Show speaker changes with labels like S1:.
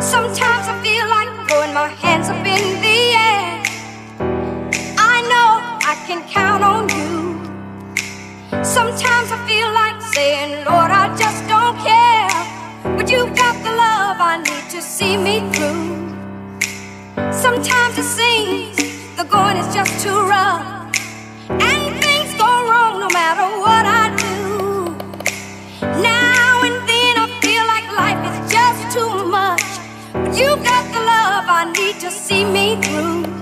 S1: Sometimes I feel like throwing my hands up in the air. I know I can count on you. Sometimes I feel like saying, Lord, I just don't care. But you've got the love I need to see me through. Sometimes it seems the going is just too rough, and things go wrong no matter what I do. Now and then I feel like life is just too much, but you've got the love I need to see me through.